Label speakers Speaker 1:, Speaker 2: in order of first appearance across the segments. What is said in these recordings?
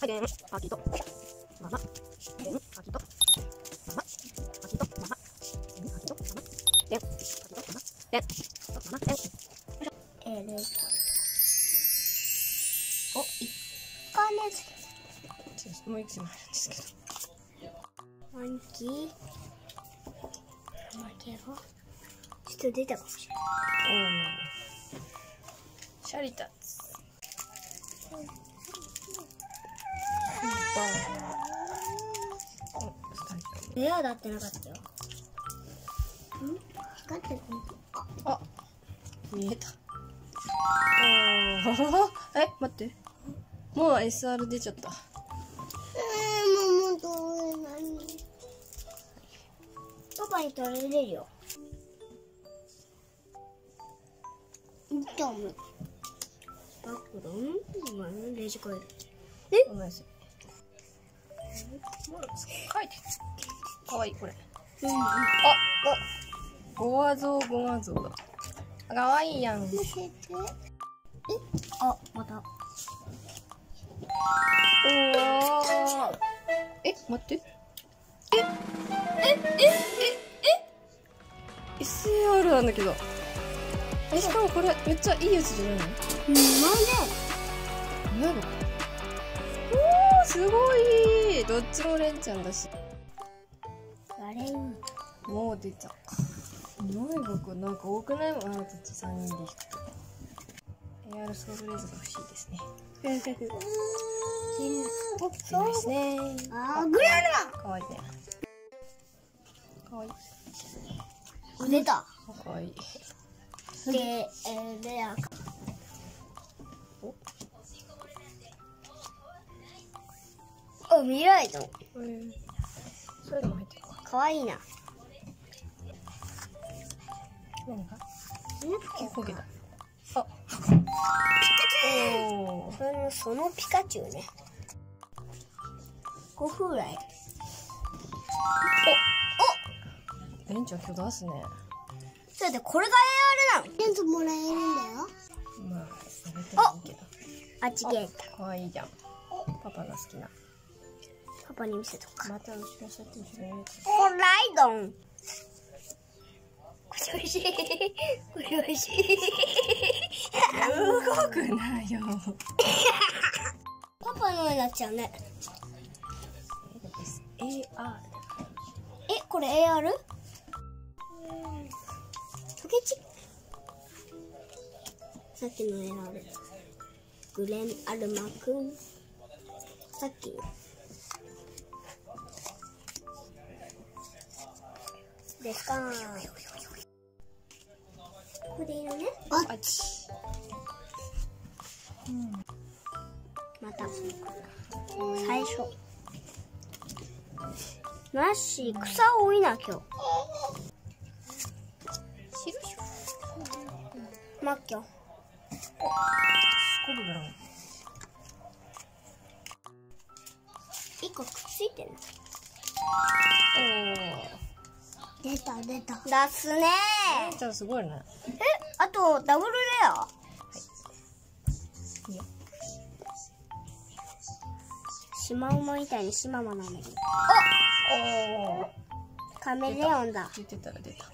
Speaker 1: でん、あきと、ママ、でん、あきと、ママ、あきと、ママ、でん、あきと、ママ、でん、あきと、ママ、でん、あきと、ママ、でん。
Speaker 2: お、1回目です。
Speaker 1: もう一枚あるんですけど。
Speaker 2: ワンキー。負けが。ちょっと出たかもしれない。
Speaker 1: シャリタツ。
Speaker 2: レアだってなかったよ。光ってる。
Speaker 1: あ、見えた。待って。もう SR 出ちゃった。
Speaker 2: もう取れない。パパに取れるよ。痛む。バックロン、レジコイル。
Speaker 1: 同じ。書いてる。かわいいこれ。ゴワゾウゴワゾウだ。かわいいやん。
Speaker 2: 見せて。あ、また。
Speaker 1: 待って。SAR なんだけど。しかもこれめっちゃいいやつじゃないの？なんで？すごい。どっちもレンちゃんだし。もう出た。もう僕なんか多くないもん。あ、たち3人で引くと。AR ソードレーズが欲しいですね。そうですね。
Speaker 2: グラルマン。
Speaker 1: かわいいね。かわいい。
Speaker 2: 出た。
Speaker 1: かわいい。
Speaker 2: で、レアか。お、未来の。
Speaker 1: それでも入ってる。
Speaker 2: かわいいな。
Speaker 1: 何が？こけた。あ、
Speaker 2: そのピカチュウね。5分ぐらい。
Speaker 1: レンちゃん今日出すね。
Speaker 2: それでこれが AR なの。テントもらえるんだよ。
Speaker 1: まあ、あげてもいいけど。
Speaker 2: あ、ちげえた。
Speaker 1: かわいいじゃん。パパが好きな。
Speaker 2: パパに見せとくか。
Speaker 1: また後ろシャツ後ろに。
Speaker 2: これライドン。これおいしい。これおいしい。
Speaker 1: 動くなよ。
Speaker 2: パパのようになっちゃうね。
Speaker 1: AR。
Speaker 2: これ AR？トケチ。さっきの AR。グレンアルマくん。さっきの。ですかー。ここでいいのね。
Speaker 1: あっち。
Speaker 2: また最初。ナッシー草多いな今日。マッキョ。1個くっついてる。出た。出すね
Speaker 1: じゃあすごいね。
Speaker 2: あとダブルレア。
Speaker 1: いいよ。
Speaker 2: シマウマみたいにシママなんだけど。カメレオンだ。
Speaker 1: 出てたら出た。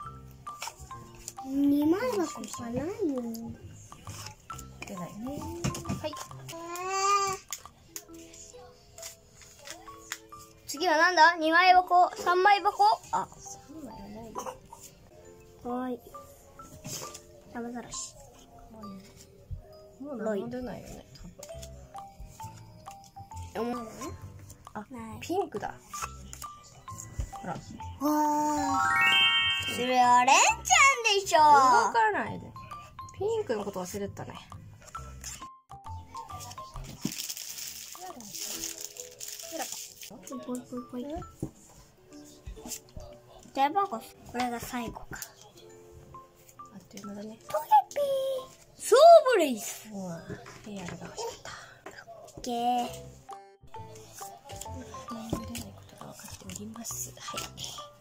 Speaker 2: 2枚箱しかないよ。
Speaker 1: 出ないね。はい。
Speaker 2: 次はなんだ？ 2 枚箱 ?3 枚箱？あ、
Speaker 1: 3枚はないよ。
Speaker 2: かわいい。サバザラシ。
Speaker 1: もう何も出ないよね、多分。あ、ピンクだ。ほら。
Speaker 2: それはレンちゃんでしょ。
Speaker 1: 動かないで。ピンクのこと忘れてたね。
Speaker 2: ぽい。じゃあこれが最後か。
Speaker 1: あっという間だね。
Speaker 2: トゲピー。ソーブレイス。
Speaker 1: うわ、ヘアルが欲しかった。
Speaker 2: オッケー。
Speaker 1: 出ないことが分かっております。はい。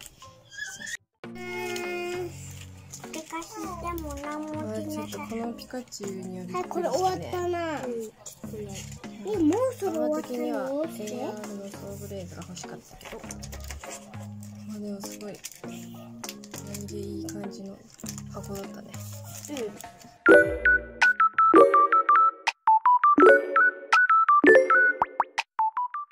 Speaker 2: ピカチュウでも何もしなさい。
Speaker 1: このピカチュウによる。
Speaker 2: はい、これ終わったな。 もうそろ
Speaker 1: ママ
Speaker 2: 終わった
Speaker 1: 的には
Speaker 2: の
Speaker 1: AR のソーブレーズが欲しかったけど、まあでもすごい何気いい感じの箱だったね。
Speaker 2: うん。